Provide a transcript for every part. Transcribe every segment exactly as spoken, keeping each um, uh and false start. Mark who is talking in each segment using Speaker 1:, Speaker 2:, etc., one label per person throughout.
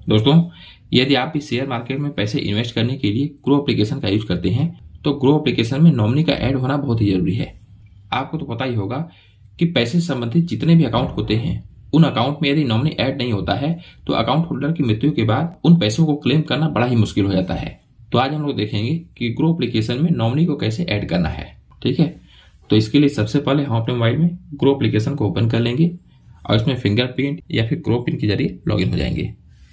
Speaker 1: दोस्तों, यदि आप भी शेयर मार्केट में पैसे इन्वेस्ट करने के लिए ग्रो एप्लीकेशन का यूज करते हैं तो ग्रो एप्लीकेशन में नॉमिनी का ऐड होना बहुत ही जरूरी है। आपको तो पता ही होगा कि पैसे से संबंधित जितने भी अकाउंट होते हैं उन अकाउंट में यदि नॉमिनी ऐड नहीं होता है तो अकाउंट होल्डर की मृत्यु के बाद उन पैसों को क्लेम करना बड़ा ही मुश्किल हो जाता है। तो आज हम लोग देखेंगे कि ग्रो एप्लीकेशन में नॉमिनी को कैसे ऐड करना है। ठीक है, तो इसके लिए सबसे पहले हम अपने मोबाइल में ग्रो एप्लीकेशन को ओपन कर लेंगे और इसमें फिंगरप्रिंट या फिर ग्रो पिन के जरिए लॉगिन हो जाएंगे।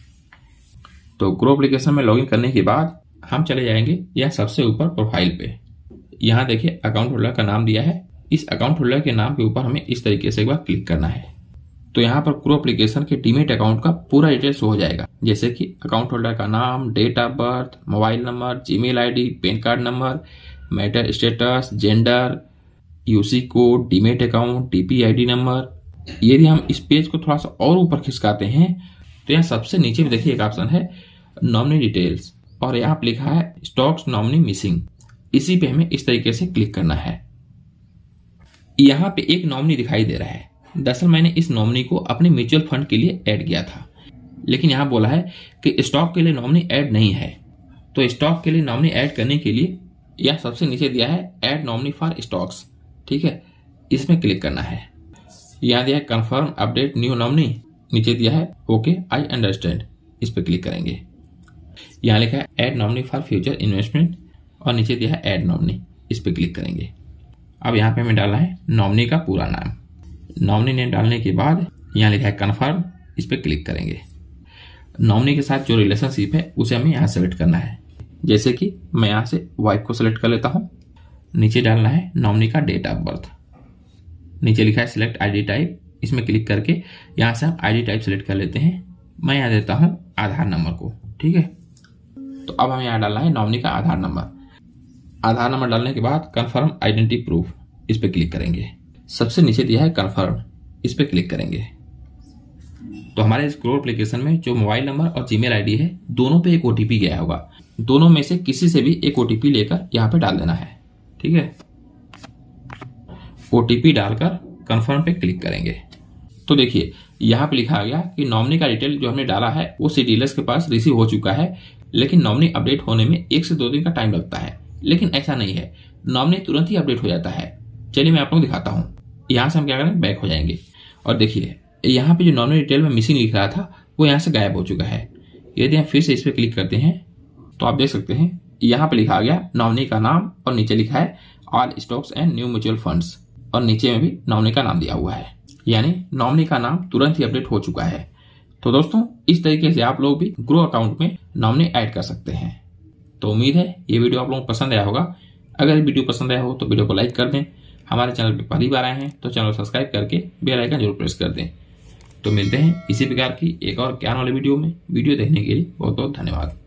Speaker 1: तो ग्रो एप्लीकेशन में लॉगिन करने के बाद हम चले जाएंगे यह सबसे ऊपर प्रोफाइल पे। यहाँ देखिए अकाउंट होल्डर का नाम दिया है। इस अकाउंट होल्डर के नाम के ऊपर हमें इस तरीके से एक बार क्लिक करना है। तो यहाँ पर ग्रो एप्लीकेशन के डीमेट अकाउंट का पूरा डिटेल्स हो जाएगा, जैसे कि अकाउंट होल्डर का नाम, date of birth, mobile number, Gmail ID, PAN card number, marital status, gender, UC code, demat account, TP ID number. यदि हम इस पेज को थोड़ा सा और ऊपर खिसकाते हैं तो यहाँ सबसे नीचे भी देखिए एक ऑप्शन है नॉमिनी डिटेल्स और यहाँ पे लिखा है स्टॉक्स नॉमिनी मिसिंग। इसी पे हमें इस तरीके से क्लिक करना है। यहाँ पे एक नॉमिनी दिखाई दे रहा है। दरअसल मैंने इस नॉमिनी को अपने म्यूचुअल फंड के लिए ऐड किया था, लेकिन यहाँ बोला है कि स्टॉक के लिए नॉमिनी ऐड नहीं है। तो स्टॉक के लिए नॉमिनी ऐड करने के लिए यह सबसे नीचे दिया है ऐड नॉमिनी फॉर स्टॉक्स। ठीक है, इसमें क्लिक करना है। यहाँ दिया है कंफर्म अपडेट न्यू नॉमिनी, नीचे दिया है ओके आई अंडरस्टैंड, इस पर क्लिक करेंगे। यहाँ लिखा है add nominee for future investment और नीचे दिया है ऐड नॉमिनी, इस पर क्लिक करेंगे। अब यहाँ पे हमें डालना है नॉमिनी का पूरा नाम। नॉमिनी नेम डालने के बाद यहाँ लिखा है कन्फर्म, इस पर क्लिक करेंगे। नॉमिनी के साथ जो रिलेशनशिप है उसे हमें यहाँ सेलेक्ट करना है, जैसे कि मैं यहाँ से वाइफ को सेलेक्ट कर लेता हूँ। नीचे डालना है नॉमिनी का डेट ऑफ बर्थ। नीचे लिखा है सिलेक्ट आईडी टाइप, इसमें क्लिक करके यहाँ से हम आईडी टाइप सेलेक्ट कर लेते हैं। मैं यहाँ देता हूँ आधार नंबर को। ठीक है, तो अब हमें यहाँ डालना है नॉमिनी का आधार नंबर। आधार नंबर डालने के बाद कंफर्म आइडेंटिटी प्रूफ, इस पर क्लिक करेंगे। सबसे नीचे दिया है कंफर्म, इस पर क्लिक करेंगे। तो हमारे इस ग्रो एप्लीकेशन में जो मोबाइल नंबर और जीमेल आईडी है दोनों पे एक ओटीपी गया होगा। दोनों में से किसी से भी एक ओटीपी लेकर यहाँ पे डाल देना है। ठीक है, ओटीपी डालकर कंफर्म पे क्लिक करेंगे। तो देखिए यहाँ पे लिखा गया कि नॉमिनी का डिटेल जो हमने डाला है वो सी डीलर्स के पास रिसीव हो चुका है, लेकिन नॉमिनी अपडेट होने में एक से दो दिन का टाइम लगता है। लेकिन ऐसा नहीं है, नॉमिनी तुरंत ही अपडेट हो जाता है। चलिए मैं आप लोगों को दिखाता हूँ। यहाँ से हम क्या करें, बैक हो जाएंगे और देखिए यहाँ पे जो नॉमिनी डिटेल में मिसिंग लिख रहा था वो यहाँ से गायब हो चुका है। यदि हम फिर से इस पर क्लिक करते हैं तो आप देख सकते हैं यहाँ पे लिखा गया नॉमिनी का नाम और नीचे लिखा है all stocks and new mutual funds और नीचे में भी नॉमिनी का नाम दिया हुआ है, यानी नॉमिनी का नाम तुरंत ही अपडेट हो चुका है। तो दोस्तों इस तरीके से आप लोग भी ग्रो अकाउंट में नॉमिनी ऐड कर सकते हैं। तो उम्मीद है ये वीडियो आप लोगों को पसंद आया होगा। अगर वीडियो पसंद आया हो तो वीडियो को लाइक कर दें। हमारे चैनल पे पहली बार आए हैं तो चैनल को सब्सक्राइब करके बेल आइकन जरूर प्रेस कर दें। तो मिलते हैं इसी प्रकार की एक और ज्ञान वाले वीडियो में। वीडियो देखने के लिए बहुत बहुत धन्यवाद।